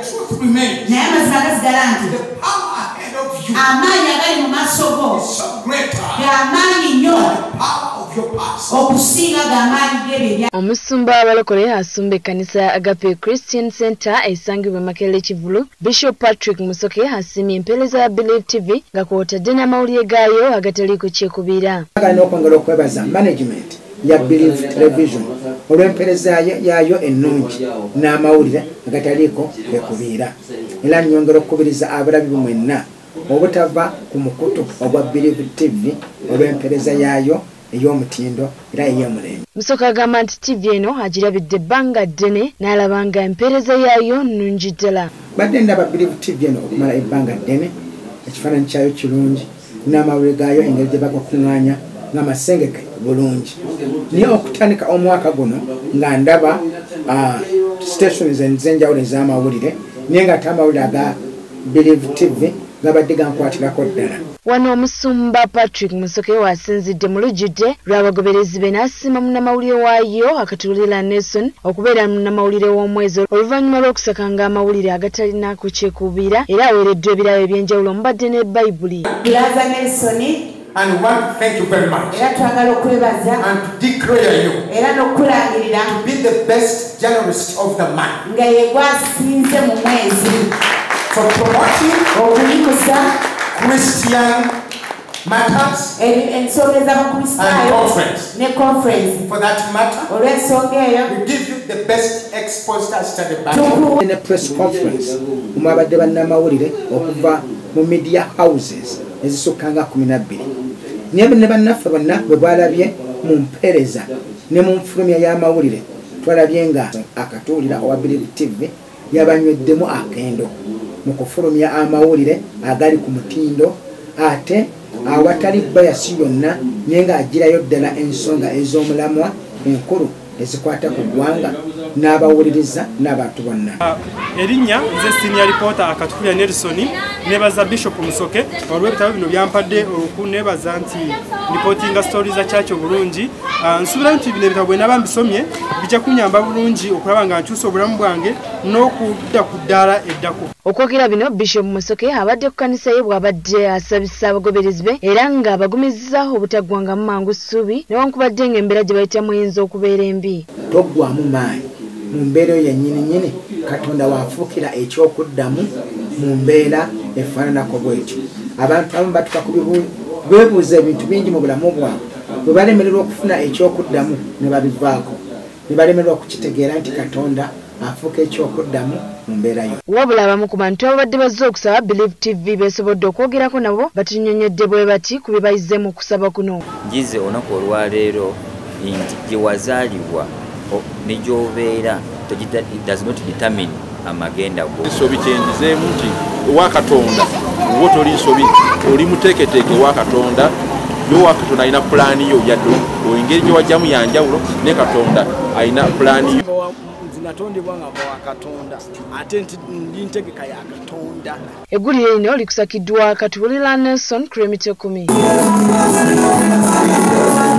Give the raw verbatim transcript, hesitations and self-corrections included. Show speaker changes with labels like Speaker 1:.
Speaker 1: truth remains.
Speaker 2: naye amazima gasigala nti
Speaker 1: The power ahead of you
Speaker 2: amaanyi agali mu maaso go
Speaker 1: is so greater
Speaker 2: g'amaanyi nnyo
Speaker 1: than the power of your past.
Speaker 2: okusinga g'amaanyi g'ebyo.
Speaker 3: Omusumba abalokole asumba ekkanisa ya Agape Christian Center esangibwa Makerere Kivulu, Bishop Patrick Musoke asimye empeereza ya Believe T V nga kw'otadde n'amawulire gaayo agataliiko kyekubiira.
Speaker 4: Agana okwongera okwebaza management ya Believe Television olw'empeereza yaayo ennungi n'amawulire agataliiko kwekubiira. Era nnyongera okukubiriza abalabi mwenna obutava ku mukutu ogwa Believe T V olw'empeereza yaayo ey'omutindo era ey'omulembe.
Speaker 3: Musoke agamba nti T V eno agirabidde ebbanga ddene n'alaba nga empeereza yaayo nnungi ddala.
Speaker 4: Badde ndaba Believe T V eno okumala ebbanga ddene, ekifaananyi kyayo kirungi n'amawulire gaayo engeri gye bagakuŋŋaanya ng'amasengeke bulungi. Naye okutandika omwaka guno nga ndaba stations ez'enjawulo ez'amawulire naye ng'ate amawulire aga Believe T V gabadde gankwatirako ddala.
Speaker 3: Wano omusumba Patrick Musoke wasinzidde mu lujjudde lw'abagoberezi be n'asiima munnamawulire waayo Akatulira Nelson okubeera munnamawulire w'omwezi oluvannyuma lw'okusakanga amawulire agatalinaako kyekubiira era aweereddwa ebirabo eby'enjawulo mubadde ne Bayibuli.
Speaker 2: Blaza Nelson
Speaker 1: And we want to thank you very much.
Speaker 2: era twagala okwebaza
Speaker 1: And to declare you
Speaker 2: era n'okulangirira
Speaker 1: to be the best journalist of the month.
Speaker 2: nga ye gwasinze mu mwezi
Speaker 1: For promoting
Speaker 2: okuyimusa
Speaker 1: Christian matters
Speaker 2: ensonga
Speaker 1: and
Speaker 2: ez'abakristaayo
Speaker 1: conference.
Speaker 2: ne conference.
Speaker 1: For that matter,
Speaker 2: Olw'ensonga eyo
Speaker 1: we give you the best exposed study Bible.
Speaker 4: In a press conference omwabadde bannamawulire okuva mu media houses ezisukka nga kumi na bbiri. Naye ne bannaffe bonna bwe balabye mu mpeereza ne mu nfulumya y'amawulire twalabye nga Akatulira owa Believe T V yabanyweddemu akendo mu kufulumya amawulire agali ku mutindo ate awatali bayasi yonna naye ng'agirayo ddala ensonga ez'omulamwa enkulu ezikwata ku ggwanga n'abawuliriza n'abantu bonna.
Speaker 5: Erinnya nze senior reporter Akatulira Nelson nebaza Bishop Musoke olw'ebitabo bino byampadde okunebaza nti reportinga stories za church obulungi. Nsubira nti bino ebitabo bwe naba mbisomye bijja kunyamba bulungi okulaba nga nkyusa obulamu bwange n'okudda ku ddaala eddako.
Speaker 3: Okwogera bino Bishop Musoke abadde ku kkanisa ye bw'abadde asabisa abagoberezi be era nga abagumizza obutaggwangamu mangu ssuubi newankubadde ng'embeera gye bayitamu eyinza okubeera embi.
Speaker 4: Toggwamu maanyi mu mbeera eyo yennyini nyini Katonda waafuukira ekyokuddamu mu mbeera efaananako bw'etyo. Abantu abamu batuka ku beebuuza ebintu bingi mu bulamu bwabwe bwe balemererwa okufuna ekyokuddamu ne babivaako ne balemererwa okukitegeera nti Katonda afuuka ekyokuddamu mu mbeera yo.
Speaker 3: Wabula abamu ku bantu ababadde bazze okusaba Believe T V beesobodde okwogerako nabo batunyonyodde bwe bati ku bye bayize mu kusaba kuno.
Speaker 6: Ngize olunaku olwaleero nti gye wazaalibwa ne gy'obeera does not determine amagenda go.
Speaker 7: Ensobi kyendizeemu nti ewa Katonda wo toli nsobi oli muteeketeeke ewa Katonda yo wa Katonda alina pulaani yo yadde engeri gye wajjamu yanjawulo ne Katonda alina pulaani yo.
Speaker 8: Natondebwa nga wa Katonda ate ndi ntegeka ya Katonda.
Speaker 3: Eggulire lino likusakiddwa Akatulira Nelson ku Remito kumi.